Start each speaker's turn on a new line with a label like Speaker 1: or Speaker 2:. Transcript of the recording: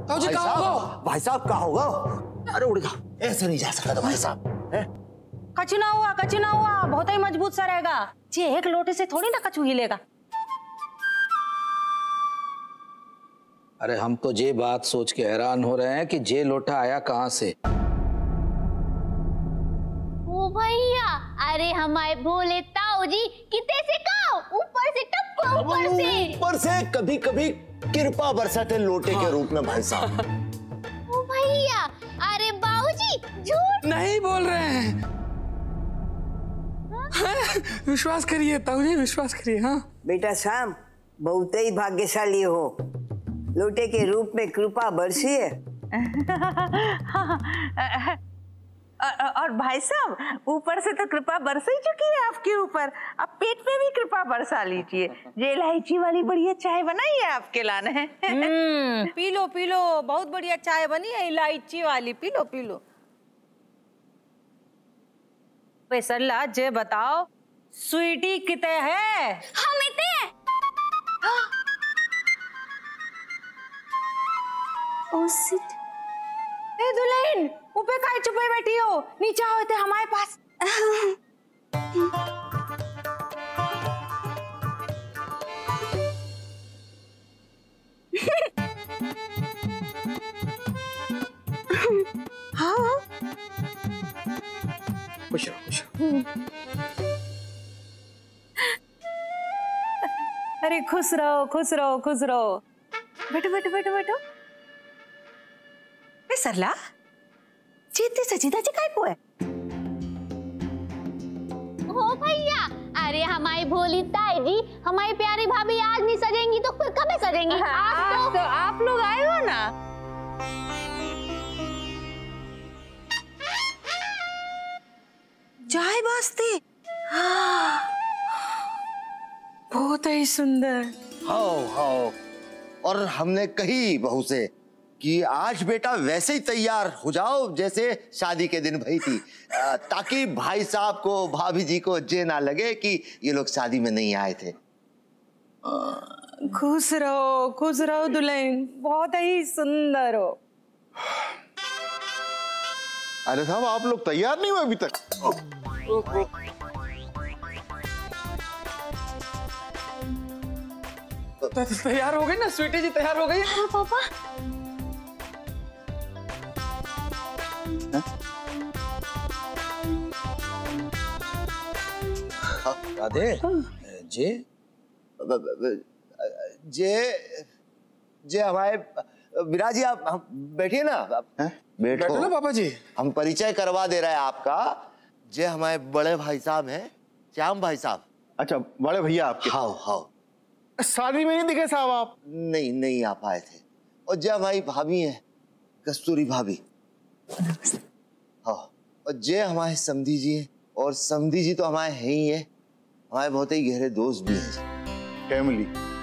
Speaker 1: ताऊ जी कहाँ हो?
Speaker 2: भाई साहब कहाँ होगा? अरे उड़ गया, ऐसे नहीं जा सकता था भाई साहब।
Speaker 3: कछु ना हुआ, बहुत ही मजबूत सा रहेगा जी। एक लोटे से थोड़ी ना कछु हिलेगा।
Speaker 1: अरे हम तो ये बात सोच के हैरान हो रहे हैं कि ये लोटा आया कहाँ से।
Speaker 4: ओ भैया, अरे हमारे भोले ताऊ जी कितने से कहो, ऊपर से टपको, ऊपर से
Speaker 2: कभी कभी कृपा बरसाते लोटे के रूप में भाई साहब।
Speaker 4: ओ भैया, अरे बाबूजी झूठ
Speaker 5: नहीं बोल रहे हैं। विश्वास करिए ताऊ जी, विश्वास करिए। हाँ
Speaker 6: बेटा शाम, बहुत ही भाग्यशाली हो, लोटे के रूप में कृपा बरसी है।
Speaker 3: और भाई साहब, ऊपर से तो कृपा बरस ही चुकी है आपके ऊपर, अब पेट में भी कृपा बरसा लीजिए। ये इलायची वाली बढ़िया चाय बनाई है आपके लाने।
Speaker 7: पी लो, बहुत बढ़िया चाय बनी है इलायची वाली, पी लो।
Speaker 3: सरला जे बताओ, स्वीटी किते है?
Speaker 4: हम इतने
Speaker 3: ए दुल्हन, ऊपर काहे चुपे बैठी हो? नीचे आओ ते हमारे पास। हाँ
Speaker 5: खुश रहो।
Speaker 3: अरे खुश रहो। बैठो। ए सरला, जीते सजीदा जी काय को है?
Speaker 4: हो भैया, अरे हमारी भोली ताई जी, हमारी प्यारी भाभी आज नहीं सजेंगी तो फिर कब सजेंगी?
Speaker 3: आज तो आप लोग आए हो ना। चाय वास्ते? बहुत ही सुंदर।
Speaker 2: हाँ, और हमने कही बहू से कि आज बेटा वैसे ही तैयार हो जाओ जैसे शादी के दिन भई थी, ताकि भाई साहब को, भाभी जी को जे ना लगे कि ये लोग शादी में नहीं आए थे।
Speaker 3: खुश रहो दुल्हन, बहुत ही सुंदर हो।
Speaker 8: अरे साहब, आप लोग तैयार नहीं हुए अभी तक?
Speaker 5: तैयार हो गई ना स्वीटी जी, तैयार हो गई?
Speaker 4: हाँ पापा।
Speaker 1: राधे,
Speaker 2: जे हमारे विराज जी, आप बैठिए ना।
Speaker 5: बैठो ना पापा जी।
Speaker 2: हम परिचय करवा दे रहे हैं आपका। जे हमारे बड़े भाई साहब हैं, श्याम भाई साहब।
Speaker 8: अच्छा, बड़े भैया आपके?
Speaker 2: हाँ।
Speaker 8: शादी में नहीं दिखे साहब आप?
Speaker 2: नहीं आ पाए थे। और जे हमारी भाभी है, कस्तूरी भाभी। हाँ, और जे हमारे समधी जी है, और समधी जी तो हमारे हैं ही है, हमारे बहुत ही गहरे दोस्त भी हैं।
Speaker 8: फैमिली